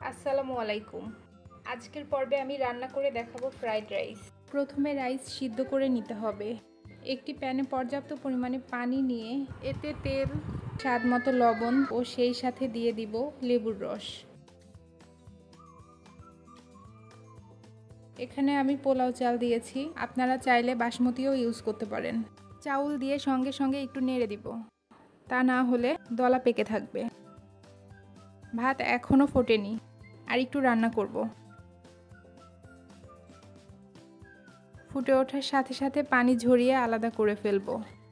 আসসালামু আলাইকুম। আজকের পর্বে আমি রান্না করে দেখাবো ফ্রাইড রাইস। প্রথমে রাইস সিদ্ধ করে নিতে হবে। একটি প্যানে পর্যাপ্ত পরিমাণে পানি নিয়ে এতে তেল, স্বাদ মতো লবণ ও সেই সাথে দিয়ে দিব লেবুর রস। এখানে আমি পোলাও চাল দিয়েছি, আপনারা চাইলে বাসমতিও ইউজ করতে পারেন। চাউল দিয়ে সঙ্গে সঙ্গে একটু নেড়ে দিব, তা না হলে দলা পেকে থাকবে। ভাত এখনও ফোটেনি, আর একটু রান্না করব। ফুটে ওঠার সাথে সাথে পানি ঝরিয়ে আলাদা করে ফেলবো।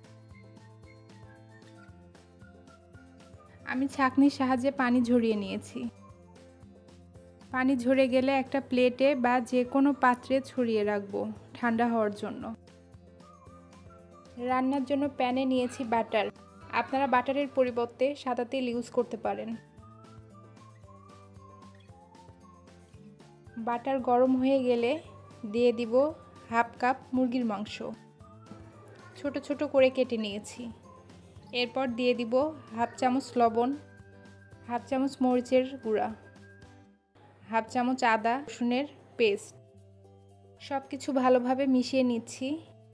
আমি ছাঁকনির সাহায্যে পানি ঝরিয়ে নিয়েছি। পানি ঝরে গেলে একটা প্লেটে বা যে কোনো পাত্রে ছড়িয়ে রাখবো ঠান্ডা হওয়ার জন্য। রান্নার জন্য প্যানে নিয়েছি বাটার। আপনারা বাটারের পরিবর্তে সাদা তেল ইউজ করতে পারেন। বাটার গরম হয়ে গেলে দিয়ে দিব হাফ কাপ মুরগির মাংস, ছোট ছোট করে কেটে নিয়েছি। এরপর দিয়ে দিব হাফ চামচ লবণ, হাফ চামচ মরিচের গুঁড়া, হাফ চামচ আদা রসুনের পেস্ট। সব কিছু ভালোভাবে মিশিয়ে নিচ্ছি।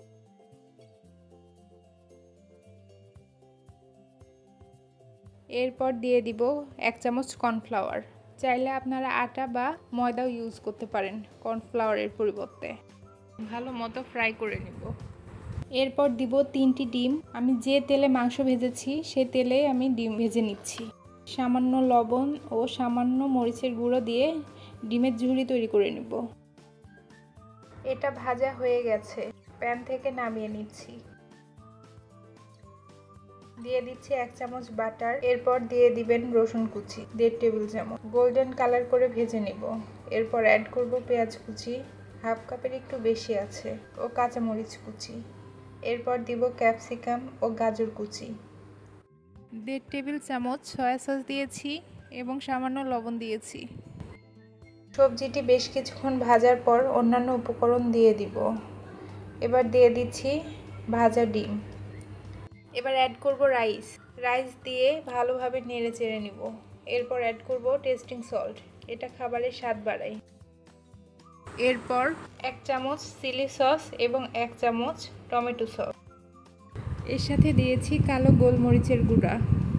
এরপর দিয়ে দিব 1 চামচ কর্নফ্লাওয়ার। চাইলে আপনারা আটা বা ময়দাও ইউজ করতে পারেন কর্নফ্লাওয়ারের পরিবর্তে। ভালো মতো ফ্রাই করে নেব। এরপর দিব 3টি ডিম। আমি যে তেলে মাংস ভেজেছি সে তেলে আমি ডিম ভেজে নিচ্ছি। সামান্য লবণ ও সামান্য মরিচের গুঁড়ো দিয়ে ডিমের ঝুড়ি তৈরি করে নেব। এটা ভাজা হয়ে গেছে, প্যান থেকে নামিয়ে নিচ্ছি। দিয়ে দিচ্ছি 1 চামচ বাটার। এরপর দিয়ে দিবেন রসুন কুচি 1.5 টেবিল চামচ। গোল্ডেন কালার করে ভেজে নেব। এরপর অ্যাড করব পেঁয়াজ কুচি, হাফ কাপের একটু বেশি আছে, ও কাঁচামরিচ কুচি। এরপর দিব ক্যাপসিকাম ও গাজর কুচি। 1.5 টেবিল চামচ সয়া সস দিয়েছি এবং সামান্য লবণ দিয়েছি। সবজিটি বেশ কিছুক্ষণ ভাজার পর অন্যান্য উপকরণ দিয়ে দিব। এবার দিয়ে দিচ্ছি ভাজা ডিম। এবার অ্যাড করব রাইস দিয়ে ভালোভাবে নেড়ে চেড়ে নিব। এরপর অ্যাড করব টেস্টিং সল্ট, এটা খাবারের স্বাদ বাড়ায়। এরপর 1 চামচ চিলি সস এবং 1 চামচ টমেটো সস। এর সাথে দিয়েছি কালো গোলমরিচের গুঁড়া।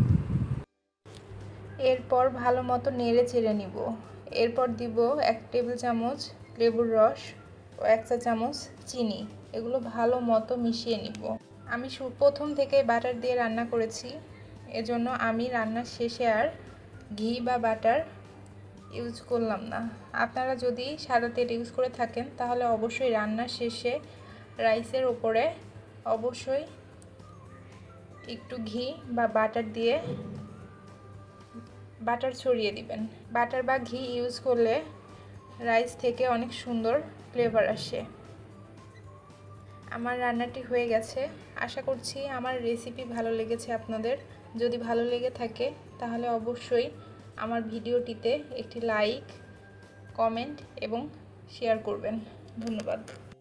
এরপর ভালো মতো নেড়ে চেড়ে নিব। এরপর দিব 1 টেবিল চামচ লেবুর রস ও 1 চা চামচ চিনি। এগুলো ভালো মতো মিশিয়ে নিব। আমি প্রথম থেকে বাটার দিয়ে রান্না করেছি, এজন্য আমি রান্নার শেষে আর ঘি বা বাটার ইউজ করলাম না। আপনারা যদি সাদা তেল ইউজ করে থাকেন তাহলে অবশ্যই রান্নার শেষে রাইসের ওপরে অবশ্যই একটু ঘি বা বাটার দিয়ে বাটার ছড়িয়ে দিবেন। বাটার বা ঘি ইউজ করলে রাইস থেকে অনেক সুন্দর ফ্লেভার আসে। আমার রান্নাটি হয়ে গেছে। আশা করছি আমার রেসিপি ভালো লেগেছে আপনাদের। যদি ভালো লেগে থাকে তাহলে অবশ্যই আমার ভিডিওটিতে একটি লাইক, কমেন্ট এবং শেয়ার করবেন। ধন্যবাদ।